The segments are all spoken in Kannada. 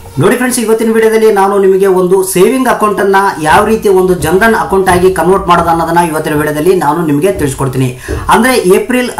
ನೋಡಿ ಫ್ರೆಂಡ್ಸ್, ಇವತ್ತಿನ ವಿಡಿಯೋದಲ್ಲಿ ನಾನು ನಿಮಗೆ ಒಂದು ಸೇವಿಂಗ್ ಅಕೌಂಟ್ ಅನ್ನ ಯಾವ ರೀತಿ ಒಂದು ಜನ್ಧನ್ ಅಕೌಂಟ್ ಆಗಿ ಕನ್ವರ್ಟ್ ಮಾಡೋದು ಅನ್ನೋದನ್ನ ಇವತ್ತಿನ ವಿಡಿಯೋದಲ್ಲಿ ನಾನು ನಿಮಗೆ ತಿಳಿಸ್ಕೊಡ್ತೀನಿ. ಅಂದ್ರೆ ಏಪ್ರಿಲ್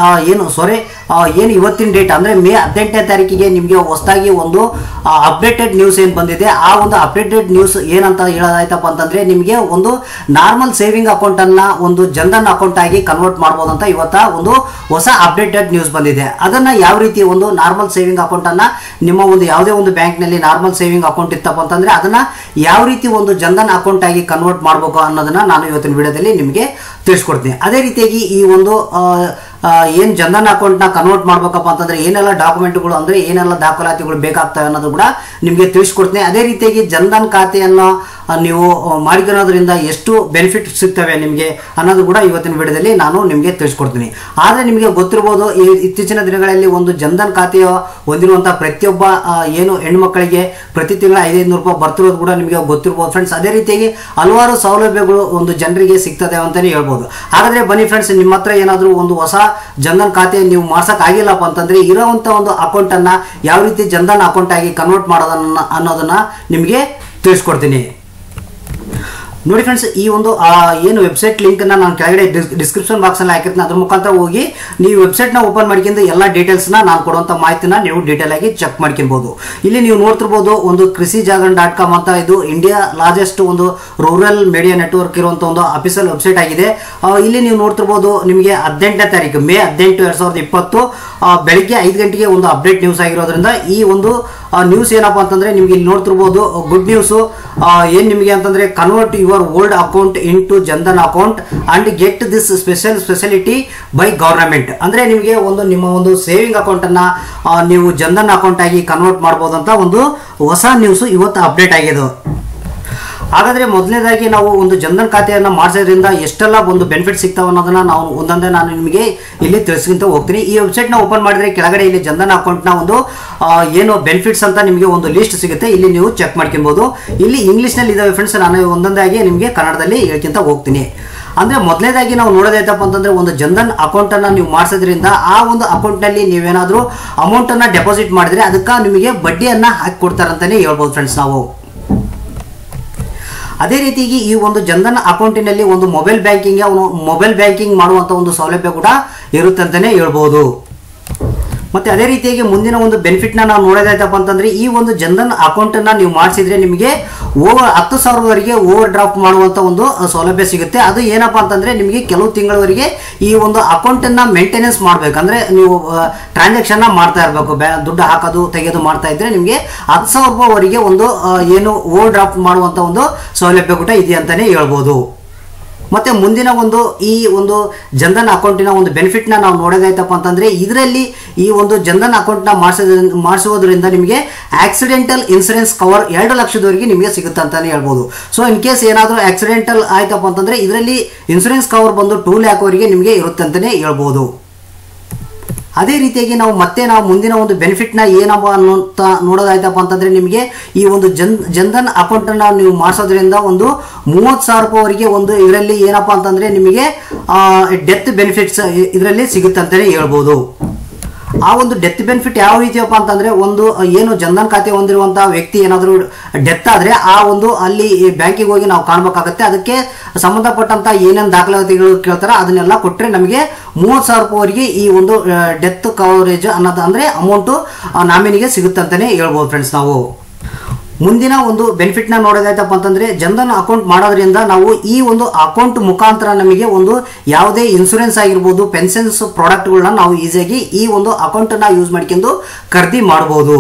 ಏನು ಇವತ್ತಿನ ಡೇಟ್ ಅಂದ್ರೆ ಮೇ 18ನೇ ತಾರೀಕಿಗೆ ನಿಮಗೆ ಹೊಸದಾಗಿ ಒಂದು ಅಪ್ಡೇಟೆಡ್ ನ್ಯೂಸ್ ಏನು ಬಂದಿದೆ. ಆ ಒಂದು ಅಪ್ಡೇಟೆಡ್ ನ್ಯೂಸ್ ಏನಂತ ಹೇಳೋದಾಯ್ತಪ್ಪ ಅಂತಂದ್ರೆ ನಿಮಗೆ ಒಂದು ನಾರ್ಮಲ್ ಸೇವಿಂಗ್ ಅಕೌಂಟ್ ಅನ್ನ ಒಂದು ಜನ್ಧನ್ ಅಕೌಂಟ್ ಆಗಿ ಕನ್ವರ್ಟ್ ಮಾಡಬಹುದು ಅಂತ ಇವತ್ತ ಒಂದು ಹೊಸ ಅಪ್ಡೇಟೆಡ್ ನ್ಯೂಸ್ ಬಂದಿದೆ. ಅದನ್ನ ಯಾವ ರೀತಿ ಒಂದು ನಾರ್ಮಲ್ ಸೇವಿಂಗ್ ಅಕೌಂಟ್ ಅನ್ನ ನಿಮ್ಮ ಒಂದು ಯಾವುದೇ ಒಂದು ಬ್ಯಾಂಕ್ ನಲ್ಲಿ ನಾರ್ಮಲ್ ಸೇವಿಂಗ್ ಅಕೌಂಟ್ ಇತ್ತಪ್ಪ ಅಂತಂದ್ರೆ ಅದನ್ನ ಯಾವ ರೀತಿ ಒಂದು ಜನ್ಧನ್ ಅಕೌಂಟ್ ಆಗಿ ಕನ್ವರ್ಟ್ ಮಾಡಬೇಕು ಅನ್ನೋದನ್ನ ನಾನು ಇವತ್ತಿನ ವಿಡಿಯೋದಲ್ಲಿ ನಿಮಗೆ ತಿಳಿಸ್ಕೊಡ್ತೀನಿ. ಅದೇ ರೀತಿಯಾಗಿ ಈ ಒಂದು ಏನು ಜನ್ಧನ್ ಅಕೌಂಟ್ನ ಕನ್ವರ್ಟ್ ಮಾಡ್ಬೇಕಪ್ಪ ಅಂತಂದ್ರೆ ಏನೆಲ್ಲ ಡಾಕ್ಯುಮೆಂಟ್ಗಳು ಅಂದ್ರೆ ಏನೆಲ್ಲ ದಾಖಲಾತಿಗಳು ಬೇಕಾಗ್ತವೆ ಅನ್ನೋದು ಕೂಡ ನಿಮಗೆ ತಿಳಿಸ್ಕೊಡ್ತೀನಿ. ಅದೇ ರೀತಿಯಾಗಿ ಜನ್ಧನ್ ಖಾತೆಯನ್ನು ನೀವು ಮಾಡಿಕೊಳ್ಳೋದ್ರಿಂದ ಎಷ್ಟು ಬೆನಿಫಿಟ್ ಸಿಗ್ತವೆ ನಿಮಗೆ ಅನ್ನೋದು ಕೂಡ ಇವತ್ತಿನ ವಿಡಿಯೋದಲ್ಲಿ ನಾನು ನಿಮಗೆ ತಿಳಿಸ್ಕೊಡ್ತೀನಿ. ಆದರೆ ನಿಮಗೆ ಗೊತ್ತಿರ್ಬೋದು, ಇತ್ತೀಚಿನ ದಿನಗಳಲ್ಲಿ ಒಂದು ಜನ್ಧನ್ ಖಾತೆಯ ಹೊಂದಿರುವಂಥ ಪ್ರತಿಯೊಬ್ಬ ಏನು ಹೆಣ್ಮಕ್ಕಳಿಗೆ ಪ್ರತಿ ತಿಂಗಳ 500 ರೂಪಾಯಿ ಬರ್ತಿರೋದು ಕೂಡ ನಿಮಗೆ ಗೊತ್ತಿರ್ಬೋದು ಫ್ರೆಂಡ್ಸ್. ಅದೇ ರೀತಿಯಾಗಿ ಹಲವಾರು ಸೌಲಭ್ಯಗಳು ಒಂದು ಜನರಿಗೆ ಸಿಗ್ತದೆ ಅಂತಲೇ ಹೇಳ್ಬೋದು. ಹಾಗಾದರೆ ಬನ್ನಿ ಫ್ರೆಂಡ್ಸ್, ನಿಮ್ಮ ಹತ್ರ ಏನಾದರೂ ಒಂದು ಹೊಸ ಜನ್ಧನ್ ಖಾತೆ ನೀವು ಮಾಡ್ಸಕ್ ಆಗಿಲ್ಲಪ್ಪ ಅಂತಂದ್ರೆ ಇರೋವಂಥ ಒಂದು ಅಕೌಂಟ್ ಅನ್ನ ಯಾವ ರೀತಿ ಜನ್ಧನ್ ಅಕೌಂಟ್ ಆಗಿ ಕನ್ವರ್ಟ್ ಮಾಡೋದನ್ನ ಅನ್ನೋದನ್ನ ನಿಮಗೆ ತಿಳಿಸ್ಕೊಡ್ತೀನಿ. ನೋಡಿ ಫ್ರೆಂಡ್ಸ್, ಈ ಒಂದು ಏನು ವೆಬ್ಸೈಟ್ ಲಿಂಕ್ ನಾನು ಕೆಳಗಡೆ ಡಿಸ್ಕ್ರಿಪ್ಷನ್ ಬಾಕ್ಸ್ ಅಲ್ಲಿ ಹಾಕಿರ್ತೀನಿ. ಅದ್ರ ಮುಖಾಂತರ ಹೋಗಿ ನೀವು ವೆಬ್ಸೈಟ್ ನ ಓಪನ್ ಮಾಡ್ಕೊಂಡು ಎಲ್ಲ ಡೀಟೇಲ್ಸ್ನ ನಾನು ಕೊಡುವಂಥ ಮಾಹಿತಿನ ನೀವು ಡೀಟೇಲ್ ಆಗಿ ಚೆಕ್ ಮಾಡ್ಕೊಬಹುದು. ಇಲ್ಲಿ ನೀವು ನೋಡ್ತಿರ್ಬೋದು ಒಂದು krshijagan.com ಅಂತ, ಇದು ಇಂಡಿಯಾ ಲಾರ್ಜೆಸ್ಟ್ ಒಂದು ರೂರಲ್ ಮೀಡಿಯಾ ನೆಟ್ವರ್ಕ್ ಇರುವಂಥ ಒಂದು ಅಫಿಷಿಯಲ್ ವೆಬ್ಸೈಟ್ ಆಗಿದೆ. ಇಲ್ಲಿ ನೀವು ನೋಡ್ತಿರ್ಬೋದು ನಿಮಗೆ 18ನೇ ತಾರೀಕು ಮೇ 18, 2020 ಬೆಳಿಗ್ಗೆ 5 ಗಂಟೆಗೆ ಒಂದು ಅಪ್ಡೇಟ್ ನ್ಯೂಸ್ ಆಗಿರೋದ್ರಿಂದ ಈ ಒಂದು ನ್ಯೂಸ್ ಏನಪ್ಪ ಅಂತಂದ್ರೆ ನಿಮ್ಗೆ ಇಲ್ಲಿ ನೋಡ್ತಿರ್ಬೋದು ಗುಡ್ ನ್ಯೂಸ್ ಏನ್ ನಿಮಗೆ ಅಂತಂದ್ರೆ convert your old account into Jan Dhan account and get this special facility by government. ಅಂದ್ರೆ ನಿಮಗೆ ಒಂದು ನಿಮ್ಮ ಒಂದು ಸೇವಿಂಗ್ ಅಕೌಂಟ್ ಅನ್ನ ನೀವು ಜನ್ಧನ್ ಅಕೌಂಟ್ ಆಗಿ ಕನ್ವರ್ಟ್ ಮಾಡಬಹುದು ಅಂತ ಒಂದು ಹೊಸ ನ್ಯೂಸ್ ಇವತ್ತು ಅಪ್ಡೇಟ್ ಆಗಿದೆ. ಹಾಗಾದ್ರೆ ಮೊದಲನೇದಾಗಿ ನಾವು ಒಂದು ಜನ್ಧನ್ ಖಾತೆಯನ್ನು ಮಾಡಿಸೋದ್ರಿಂದ ಎಷ್ಟೆಲ್ಲ ಒಂದು ಬೆನಿಫಿಟ್ ಸಿಗ್ತಾವೆ ಅನ್ನೋದನ್ನ ನಾವು ಒಂದೊಂದೇ ನಾನು ನಿಮಗೆ ಇಲ್ಲಿ ತಿಳಿಸ್ಕೊಂತ ಹೋಗ್ತೀನಿ. ಈ ವೆಬ್ಸೈಟ್ನ ಓಪನ್ ಮಾಡಿದ್ರೆ ಕೆಳಗಡೆ ಇಲ್ಲಿ ಜನ್ಧನ್ ಅಕೌಂಟ್ನ ಒಂದು ಏನು ಬೆನಿಫಿಟ್ಸ್ ಅಂತ ನಿಮಗೆ ಒಂದು ಲಿಸ್ಟ್ ಸಿಗುತ್ತೆ. ಇಲ್ಲಿ ನೀವು ಚೆಕ್ ಮಾಡ್ಕೊಬಹುದು. ಇಲ್ಲಿ ಇಂಗ್ಲೀಷ್ನಲ್ಲಿ ಇದಾವೆ ಫ್ರೆಂಡ್ಸ್, ನಾನು ಒಂದೊಂದಾಗಿ ನಿಮಗೆ ಕನ್ನಡದಲ್ಲಿ ಹೇಳ್ಕೊಂತ ಹೋಗ್ತೀನಿ. ಅಂದ್ರೆ ಮೊದಲನೇದಾಗಿ ನಾವು ನೋಡೋದೈತಪ್ಪ ಅಂತಂದ್ರೆ ಒಂದು ಜನ್ಧನ್ ಅಕೌಂಟ್ ಅನ್ನ ನೀವು ಮಾಡಿಸೋದ್ರಿಂದ ಆ ಒಂದು ಅಕೌಂಟ್ ನಲ್ಲಿ ನೀವೇನಾದ್ರೂ ಅಮೌಂಟ್ ಅನ್ನ ಡೆಪಾಸಿಟ್ ಮಾಡಿದ್ರೆ ಅದಕ್ಕೆ ನಿಮಗೆ ಬಡ್ಡಿಯನ್ನ ಹಾಕಿ ಕೊಡ್ತಾರಂತಾನೆ ಹೇಳ್ಬೋದು ಫ್ರೆಂಡ್ಸ್ ನಾವು. ಅದೇ ರೀತಿಯಾಗಿ ಈ ಒಂದು ಜನ್ಧನ್ ಅಕೌಂಟಿನಲ್ಲಿ ಒಂದು ಮೊಬೈಲ್ ಬ್ಯಾಂಕಿಂಗ್ ಮಾಡುವಂಥ ಒಂದು ಸೌಲಭ್ಯ ಕೂಡ ಇರುತ್ತೆ ಅಂತಾನೆ ಹೇಳ್ಬೋದು. ಮತ್ತೆ ಅದೇ ರೀತಿಯಾಗಿ ಮುಂದಿನ ಒಂದು ಬೆನಿಫಿಟ್ನ ನಾವು ನೋಡೋದಾಯ್ತಪ್ಪ ಅಂತಂದ್ರೆ ಈ ಒಂದು ಜನ್ಧನ್ ಅಕೌಂಟ್ ಅನ್ನ ನೀವು ಮಾಡಿಸಿದ್ರೆ ನಿಮಗೆ 10,000ವರೆಗೆ ಓವರ್ ಡ್ರಾಫ್ಟ್ ಮಾಡುವಂತ ಒಂದು ಸೌಲಭ್ಯ ಸಿಗುತ್ತೆ. ಅದು ಏನಪ್ಪಾ ಅಂತಂದ್ರೆ ನಿಮಗೆ ಕೆಲವು ತಿಂಗಳವರೆಗೆ ಈ ಒಂದು ಅಕೌಂಟ್ ಅನ್ನ ಮೇಂಟೆನೆನ್ಸ್ ಮಾಡ್ಬೇಕಂದ್ರೆ ನೀವು ಟ್ರಾನ್ಸಾಕ್ಷನ್ ಮಾಡ್ತಾ ಇರಬೇಕು, ದುಡ್ಡು ಹಾಕೋದು ತೆಗೆಯೋದು ಮಾಡ್ತಾ ಇದ್ರೆ ನಿಮಗೆ 10,000 ರೂಪಾಯಿವರೆಗೆ ಒಂದು ಏನು ಓವರ್ ಡ್ರಾಫ್ಟ್ ಮಾಡುವಂತ ಒಂದು ಸೌಲಭ್ಯ ಕೂಡ ಇದೆ ಅಂತಾನೆ ಹೇಳ್ಬೋದು. ಮತ್ತೆ ಮುಂದಿನ ಒಂದು ಈ ಒಂದು ಜನ್ಧನ್ ಅಕೌಂಟಿನ ಒಂದು ಬೆನಿಫಿಟ್ನ ನಾವು ನೋಡೋದಾಯ್ತಪ್ಪ ಅಂತಂದ್ರೆ ಇದರಲ್ಲಿ ಈ ಒಂದು ಜನ್ಧನ್ ಅಕೌಂಟ್ನ ಮಾಡಿಸೋದ್ರಿಂದ ನಿಮಗೆ ಆಕ್ಸಿಡೆಂಟಲ್ ಇನ್ಸೂರೆನ್ಸ್ ಕವರ್ 2 ಲಕ್ಷದವರೆಗೆ ನಿಮಗೆ ಸಿಗುತ್ತೆ ಅಂತಾನೆ ಹೇಳ್ಬೋದು. ಸೊ ಇನ್ ಕೇಸ್ ಏನಾದರೂ ಆಕ್ಸಿಡೆಂಟಲ್ ಆಯ್ತಪ್ಪ ಅಂತಂದ್ರೆ ಇದರಲ್ಲಿ ಇನ್ಸೂರೆನ್ಸ್ ಕವರ್ ಬಂದು 2 lakh ವರೆಗೆ ನಿಮಗೆ ಇರುತ್ತೆ ಅಂತಾನೆ ಹೇಳ್ಬೋದು. ಅದೇ ರೀತಿಯಾಗಿ ನಾವು ಮುಂದಿನ ಒಂದು ಬೆನಿಫಿಟ್ನ ಏನಪ್ಪ ಅನ್ನೋಂತ ನೋಡೋದಾಯ್ತಪ್ಪ ಅಂತಂದ್ರೆ ನಿಮಗೆ ಈ ಒಂದು ಜನ್ಧನ್ ಅಕೌಂಟ್ ಅನ್ನ ನೀವು ಮಾಡಿಸೋದ್ರಿಂದ ಒಂದು 30,000 ರೂಪಾಯಿವರೆಗೆ ಒಂದು ಇದರಲ್ಲಿ ಏನಪ್ಪಾ ಅಂತಂದ್ರೆ ನಿಮಗೆ ಡೆತ್ ಬೆನಿಫಿಟ್ಸ್ ಇದರಲ್ಲಿ ಸಿಗುತ್ತೆ ಅಂತಾನೆ ಹೇಳ್ಬೋದು. ಆ ಒಂದು ಡೆತ್ ಬೆನಿಫಿಟ್ ಯಾವ ರೀತಿಯಪ್ಪ ಅಂತಂದ್ರೆ ಒಂದು ಏನು ಜನ್ಧನ್ ಖಾತೆ ಹೊಂದಿರುವಂತಹ ವ್ಯಕ್ತಿ ಏನಾದರೂ ಡೆತ್ ಆದ್ರೆ ಆ ಒಂದು ಅಲ್ಲಿ ಬ್ಯಾಂಕಿಗೆ ಹೋಗಿ ನಾವು ಕಾಣಬೇಕಾಗುತ್ತೆ. ಅದಕ್ಕೆ ಸಂಬಂಧಪಟ್ಟಂತ ಏನೇನು ದಾಖಲಾತಿಗಳು ಕೇಳ್ತಾರ ಅದನ್ನೆಲ್ಲ ಕೊಟ್ಟರೆ ನಮಗೆ 30,000 ರೂಪಾಯಿವರೆಗೆ ಈ ಒಂದು ಡೆತ್ ಕವರೇಜ್ ಅನ್ನೋದು ಅಂದ್ರೆ ಅಮೌಂಟು ನಾಮಿನಿಗೆ ಸಿಗುತ್ತೆ ಅಂತಾನೆ ಹೇಳ್ಬೋದು ಫ್ರೆಂಡ್ಸ್ ನಾವು. ಮುಂದಿನ ಒಂದು ಬೆನಿಫಿಟ್ನ ನೋಡೋದಾಯ್ತಪ್ಪ ಅಂತಂದ್ರೆ ಜನ್ಧನ್ ಅಕೌಂಟ್ ಮಾಡೋದ್ರಿಂದ ನಾವು ಈ ಒಂದು ಅಕೌಂಟ್ ಮುಖಾಂತರ ನಮಗೆ ಒಂದು ಯಾವುದೇ ಇನ್ಸೂರೆನ್ಸ್ ಆಗಿರ್ಬೋದು, ಪೆನ್ಷನ್ಸ್ ಪ್ರಾಡಕ್ಟ್ಗಳನ್ನ ನಾವು ಈಸಿಯಾಗಿ ಈ ಒಂದು ಅಕೌಂಟ್ ಅನ್ನ ಯೂಸ್ ಮಾಡ್ಕೊಂಡು ಖರೀದಿ ಮಾಡಬಹುದು.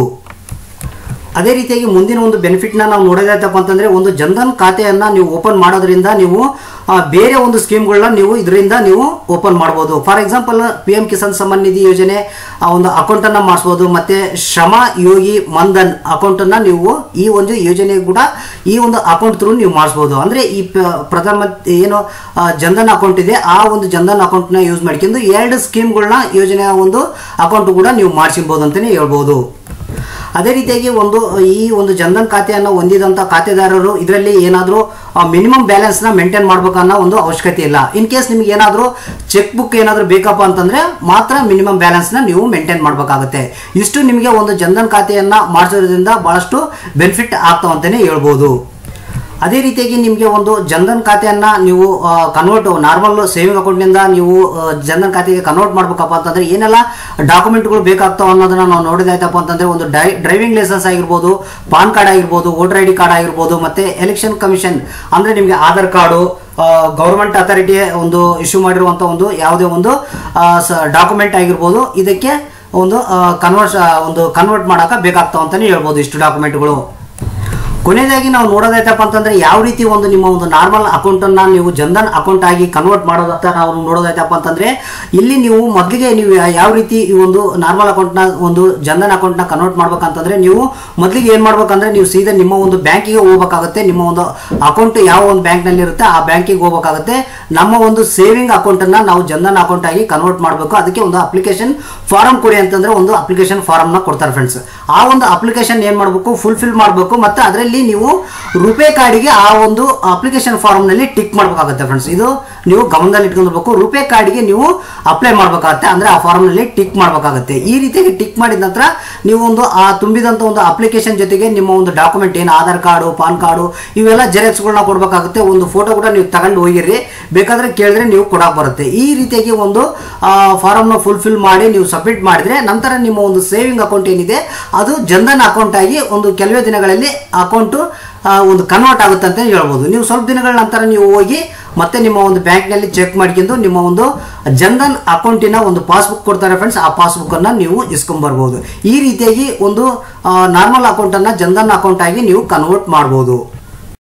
ಅದೇ ರೀತಿಯಾಗಿ ಮುಂದಿನ ಒಂದು ಬೆನಿಫಿಟ್ನ ನಾವು ನೋಡೋದಾಯ್ತಪ್ಪ ಅಂತಂದ್ರೆ ಒಂದು ಜನ್ಧನ್ ಖಾತೆಯನ್ನ ನೀವು ಓಪನ್ ಮಾಡೋದ್ರಿಂದ ನೀವು ಬೇರೆ ಒಂದು ಸ್ಕೀಮ್ಗಳನ್ನ ನೀವು ಇದರಿಂದ ನೀವು ಓಪನ್ ಮಾಡ್ಬೋದು. For example PM Kisan Samman Nidhi ಯೋಜನೆ ಒಂದು ಅಕೌಂಟ್ ಅನ್ನ ಮಾಡಿಸ್ಬೋದು. ಮತ್ತೆ ಶ್ರಮ ಯೋಗಿ ಮನ್ಧನ್ ಅಕೌಂಟ್ ಅನ್ನ ನೀವು ಈ ಒಂದು ಯೋಜನೆ ಕೂಡ ಈ ಒಂದು ಅಕೌಂಟ್ ಥ್ರೂ ನೀವು ಮಾಡಿಸ್ಬೋದು. ಅಂದ್ರೆ ಈ ಪ್ರಧಾನಮಂತ್ರಿ ಏನು ಜನ್ಧನ್ ಅಕೌಂಟ್ ಇದೆ ಆ ಒಂದು ಜನ್ಧನ್ ಅಕೌಂಟ್ ನ ಯೂಸ್ ಮಾಡ್ಕೊಂಡು 2 ಸ್ಕೀಮ್ಗಳನ್ನ ಯೋಜನೆಯ ಒಂದು ಅಕೌಂಟ್ ಕೂಡ ನೀವು ಮಾಡಿಸಬಹುದು ಅಂತಾನೆ ಹೇಳ್ಬೋದು. ಅದೇ ರೀತಿಯಾಗಿ ಈ ಒಂದು ಜನ್ಧನ್ ಖಾತೆಯನ್ನು ಹೊಂದಿದಂಥ ಖಾತೆದಾರರು ಇದರಲ್ಲಿ ಏನಾದರೂ ಮಿನಿಮಮ್ ಬ್ಯಾಲೆನ್ಸ್ನ ಮೇಂಟೈನ್ ಮಾಡಬೇಕನ್ನೋ ಒಂದು ಅವಶ್ಯಕತೆ ಇಲ್ಲ. ಇನ್ ಕೇಸ್ ನಿಮ್ಗೆ ಏನಾದರೂ ಚೆಕ್ ಬುಕ್ ಏನಾದರೂ ಬೇಕಪ್ಪ ಅಂತಂದರೆ ಮಾತ್ರ ಮಿನಿಮಮ್ ಬ್ಯಾಲೆನ್ಸ್ನ ನೀವು ಮೇಂಟೈನ್ ಮಾಡಬೇಕಾಗುತ್ತೆ. ಇಷ್ಟು ನಿಮಗೆ ಒಂದು ಜನ್ಧನ್ ಖಾತೆಯನ್ನು ಮಾಡಿಸೋದ್ರಿಂದ ಭಾಳಷ್ಟು ಬೆನಿಫಿಟ್ ಆಗ್ತಾವ ಅಂತಲೇ ಹೇಳ್ಬೋದು. ಅದೇ ರೀತಿಯಾಗಿ ನಿಮಗೆ ಒಂದು ಜನ್ಧನ್ ಖಾತೆಯನ್ನು ನೀವು ಕನ್ವರ್ಟ್ ನಾರ್ಮಲ್ ಸೇವಿಂಗ್ ಅಕೌಂಟ್ನಿಂದ ನೀವು ಜನ್ಧನ್ ಖಾತೆಗೆ ಕನ್ವರ್ಟ್ ಮಾಡಬೇಕಪ್ಪ ಅಂತಂದರೆ ಏನೆಲ್ಲ ಡಾಕ್ಯುಮೆಂಟ್ಗಳು ಬೇಕಾಗ್ತಾವೆ ಅನ್ನೋದನ್ನು ನಾವು ನೋಡಿದಾಯ್ತಪ್ಪ ಅಂತಂದರೆ ಒಂದು ಡ್ರೈವಿಂಗ್ ಲೈಸೆನ್ಸ್ ಆಗಿರ್ಬೋದು, ಪಾನ್ ಕಾರ್ಡ್ ಆಗಿರ್ಬೋದು, ವೋಟರ್ ID ಕಾರ್ಡ್ ಆಗಿರ್ಬೋದು, ಮತ್ತು ಎಲೆಕ್ಷನ್ ಕಮಿಷನ್ ಅಂದರೆ ನಿಮಗೆ ಆಧಾರ್ ಕಾರ್ಡು, ಗೌರ್ಮೆಂಟ್ ಅಥಾರಿಟಿ ಒಂದು ಇಶ್ಯೂ ಮಾಡಿರುವಂಥ ಒಂದು ಯಾವುದೇ ಒಂದು ಡಾಕ್ಯುಮೆಂಟ್ ಆಗಿರ್ಬೋದು, ಇದಕ್ಕೆ ಒಂದು ಕನ್ವರ್ಟ್ ಮಾಡೋಕೆ ಬೇಕಾಗ್ತಾವೆ ಅಂತಲೇ ಹೇಳ್ಬೋದು ಇಷ್ಟು ಡಾಕ್ಯುಮೆಂಟ್ಗಳು. ಕೊನೆಯದಾಗಿ ನಾವು ನೋಡೋದಾಯ್ತಪ್ಪ ಅಂತಂದರೆ ಯಾವ ರೀತಿ ನಿಮ್ಮ ಒಂದು ನಾರ್ಮಲ್ ಅಕೌಂಟನ್ನು ನೀವು ಜನ್ಧನ್ ಅಕೌಂಟ್ ಆಗಿ ಕನ್ವರ್ಟ್ ಮಾಡೋದಂತ ನಾವು ನೋಡೋದಾಯ್ತಪ್ಪ ಅಂತಂದರೆ ಇಲ್ಲಿ ನೀವು ಮೊದಲಿಗೆ ನೀವು ಯಾವ ರೀತಿ ಈ ಒಂದು ನಾರ್ಮಲ್ ಅಕೌಂಟ್ನ ಒಂದು ಜನ್ಧನ್ ಅಕೌಂಟ್ನ ಕನ್ವರ್ಟ್ ಮಾಡ್ಬೇಕಂತಂದರೆ ನೀವು ಮೊದಲಿಗೆ ಏನು ಮಾಡ್ಬೇಕಂದ್ರೆ ನೀವು ಸೀದಾ ನಿಮ್ಮ ಒಂದು ಬ್ಯಾಂಕಿಗೆ ಹೋಗ್ಬೇಕಾಗುತ್ತೆ. ನಿಮ್ಮ ಒಂದು ಅಕೌಂಟ್ ಯಾವ ಒಂದು ಬ್ಯಾಂಕ್ನಲ್ಲಿ ಇರುತ್ತೆ ಆ ಬ್ಯಾಂಕಿಗೆ ಹೋಗ್ಬೇಕಾಗುತ್ತೆ. ನಮ್ಮ ಒಂದು ಸೇವಿಂಗ್ ಅಕೌಂಟನ್ನು ನಾವು ಜನ್ಧನ್ ಅಕೌಂಟ್ ಆಗಿ ಕನ್ವರ್ಟ್ ಮಾಡಬೇಕು. ಅದಕ್ಕೆ ಒಂದು ಅಪ್ಲಿಕೇಶನ್ ಫಾರಮ್ ಕೊಡಿ ಅಂತಂದರೆ ಒಂದು ಅಪ್ಲಿಕೇಶನ್ ಫಾರಮ್ನ ಕೊಡ್ತಾರೆ ಫ್ರೆಂಡ್ಸ್. ಆ ಒಂದು ಅಪ್ಲಿಕೇಶನ್ ಏನು ಮಾಡಬೇಕು, ಫುಲ್ಫಿಲ್ ಮಾಡಬೇಕು ಮತ್ತು ಅದರಲ್ಲಿ ನೀವು ರುಪೇ ಕಾರ್ಡಿಗೆ ಆ ಒಂದು ಅಪ್ಲಿಕೇಶನ್ ಫಾರ್ಮ್ ನಲ್ಲಿ ಟಿಕ್ ಮಾಡಬೇಕಾಗುತ್ತೆ ಫ್ರೆಂಡ್ಸ್. ಇದು ನೀವು ಗಮನದಲ್ಲಿ ಇಟ್ಕೊಂಡಿರಬೇಕು. ರುಪೇ ಕಾರ್ಡ್ಗೆ ನೀವು ಅಪ್ಲೈ ಮಾಡಬೇಕಾಗುತ್ತೆ, ಅಂದ್ರೆ ಆ ಫಾರ್ಮ್ ನಲ್ಲಿ ಟಿಕ್ ಮಾಡಬೇಕಾಗುತ್ತೆ. ಈ ರೀತಿಯಾಗಿ ಟಿಕ್ ಮಾಡಿದ ನಂತರ ನೀವು ಒಂದು ಆ ತುಂಬಿದಂತ ಒಂದು ಅಪ್ಲಿಕೇಶನ್ ಜೊತೆಗೆ ನಿಮ್ಮ ಒಂದು ಡಾಕ್ಯುಮೆಂಟ್ ಏನು ಆಧಾರ್ ಕಾರ್ಡು, ಪಾನ್ ಕಾರ್ಡು ಇವೆಲ್ಲ ಜೆರಾಕ್ಸ್ಗಳನ್ನ ಕೊಡಬೇಕಾಗುತ್ತೆ. ಒಂದು ಫೋಟೋ ಕೂಡ ನೀವು ತಗೊಂಡು ಹೋಗಿರಿ, ಬೇಕಾದ್ರೆ ಕೇಳಿದ್ರೆ ನೀವು ಕೊಡಕ್ಕೆ ಬರುತ್ತೆ. ಈ ರೀತಿಯಾಗಿ ಒಂದು ಫಾರಮ್ನ ಫುಲ್ಫಿಲ್ ಮಾಡಿ ನೀವು ಸಬ್ಮಿಟ್ ಮಾಡಿದ್ರೆ ನಂತರ ನಿಮ್ಮ ಒಂದು ಸೇವಿಂಗ್ ಅಕೌಂಟ್ ಏನಿದೆ ಅದು ಜನ್ಧನ್ ಅಕೌಂಟ್ ಆಗಿ ಒಂದು ಕೆಲವೇ ದಿನಗಳಲ್ಲಿ ಅಕೌಂಟ್ ಒಂದು ಕನ್ವರ್ಟ್ ಆಗುತ್ತೆ ಅಂತ ಹೇಳ್ಬೋದು. ನೀವು ಸ್ವಲ್ಪ ದಿನಗಳ ನಂತರ ನೀವು ಹೋಗಿ ಮತ್ತೆ ನಿಮ್ಮ ಒಂದು ಬ್ಯಾಂಕ್ನಲ್ಲಿ ಚೆಕ್ ಮಾಡ್ಕೊಂಡು ನಿಮ್ಮ ಒಂದು ಜನ್ಧನ್ ಅಕೌಂಟಿನ ಒಂದು ಪಾಸ್ಬುಕ್ ಕೊಡ್ತಾರೆ ಫ್ರೆಂಡ್ಸ್. ಆ ಪಾಸ್ಬುಕ್ ಅನ್ನ ನೀವು ಇಸ್ಕೊಂಡ್ಬರ್ಬೋದು. ಈ ರೀತಿಯಾಗಿ ಒಂದು ನಾರ್ಮಲ್ ಅಕೌಂಟ್ ಅನ್ನ ಜನ್ಧನ್ ಅಕೌಂಟ್ ಆಗಿ ನೀವು ಕನ್ವರ್ಟ್ ಮಾಡ್ಬೋದು.